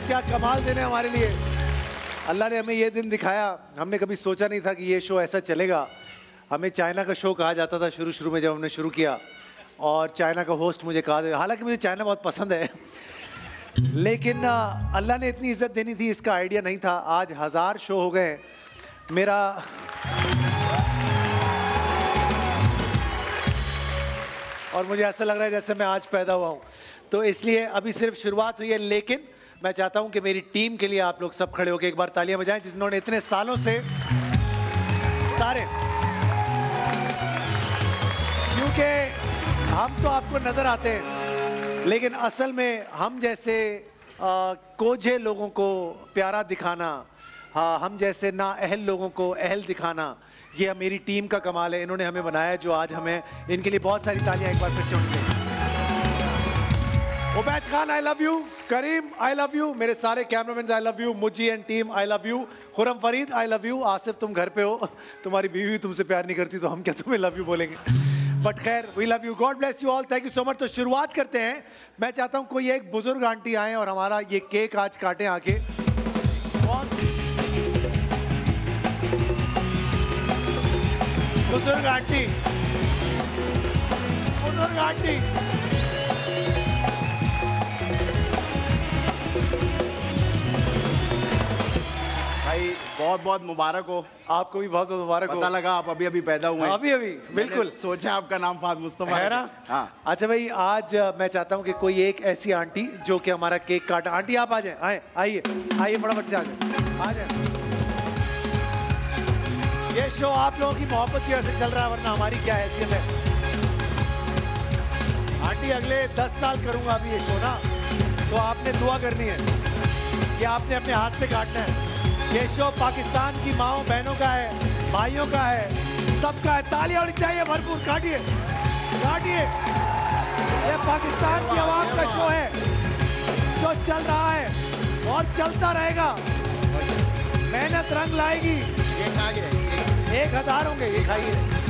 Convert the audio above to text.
क्या कमाल दिन है हमारे लिए। अल्लाह ने हमें ये दिन दिखाया, हमने कभी सोचा नहीं था कि ये शो ऐसा चलेगा। हमें चाइना का शो कहा जाता था शुरू में जब हमने शुरू किया, और चाइना का होस्ट मुझे कहा, हालांकि मुझे चाइना बहुत पसंद है लेकिन अल्लाह ने इतनी इज्जत देनी थी इसका आइडिया नहीं था। आज 1000 शो हो गए मेरा। और मुझे ऐसा लग रहा है जैसे मैं आज पैदा हुआ हूँ, तो इसलिए अभी सिर्फ शुरुआत हुई है। लेकिन मैं चाहता हूँ कि मेरी टीम के लिए आप लोग सब खड़े होकर एक बार तालियां बजाएं, जिन्होंने इतने सालों से सारे, क्योंकि हम तो आपको नजर आते हैं लेकिन असल में हम जैसे कोझे लोगों को प्यारा दिखाना, हम जैसे ना अहल लोगों को अहल दिखाना, ये मेरी टीम का कमाल है। इन्होंने हमें बनाया जो आज हमें, इनके लिए बहुत सारी तालियां एक बार फिर से होनी चाहिए। Ubaid Khan I love you, Karim I love you, मेरे सारे cameraman I love you, Muji and team I love you, Khurram Farid I love you. Asif तुम घर पे हो, तुम्हारी बीवी भी तुमसे प्यार नहीं करती तो हम क्या तुम्हें लव यू बोलेंगे, बट खैर we love you, God bless you all, thank you so much. तो शुरुआत करते हैं। मैं चाहता हूँ कोई एक बुजुर्ग आंटी आए और हमारा ये केक आज काटें आके। बुजुर्ग आंटी, बुजुर्ग आंटी, भाई बहुत बहुत मुबारक हो। आपको भी बहुत बहुत मुबारक हो। पता लगा आप अभी अभी पैदा हुए हैं। अभी अभी बिल्कुल सोचा आपका नाम फाद मुस्तफा है ना। हाँ। अच्छा भाई, आज मैं चाहता हूँ कि कोई एक ऐसी आंटी जो कि हमारा केक काटा। आंटी आप आ जाए, आइए आइए फटाफट से आ जाए। ये शो आप लोगों की मोहब्बत की वजह से चल रहा है, वरना हमारी क्या हैसियत है। आंटी अगले 10 साल करूंगा अभी ये शो ना, तो आपने दुआ करनी है कि आपने अपने हाथ से काटना है। ये शो पाकिस्तान की माओ बहनों का है, भाइयों का है, सबका है। तालियां होनी चाहिए भरपूर, काटिए काटिए। ये पाकिस्तान की आवाम का शो है जो चल रहा है और चलता रहेगा। मेहनत रंग लाएगी। 1000 होंगे, ये खाइए।